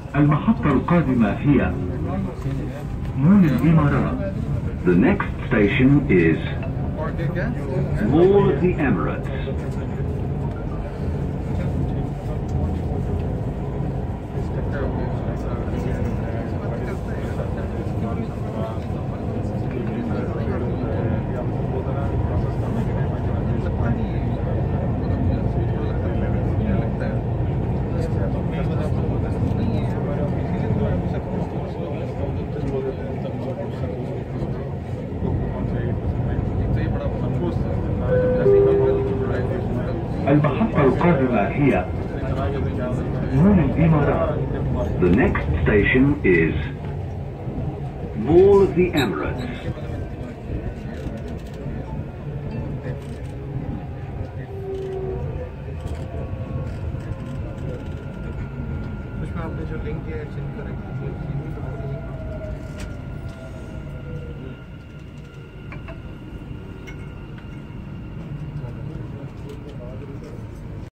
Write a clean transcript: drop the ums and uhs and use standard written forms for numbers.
المحطة القادمة هي مول الإمارات. The next station is Mall of the Emirates. المحطة القادمة هي مول الإمارات. The next station is Mall of the Emirates. उसमें आपने जो link किया है check करेंगे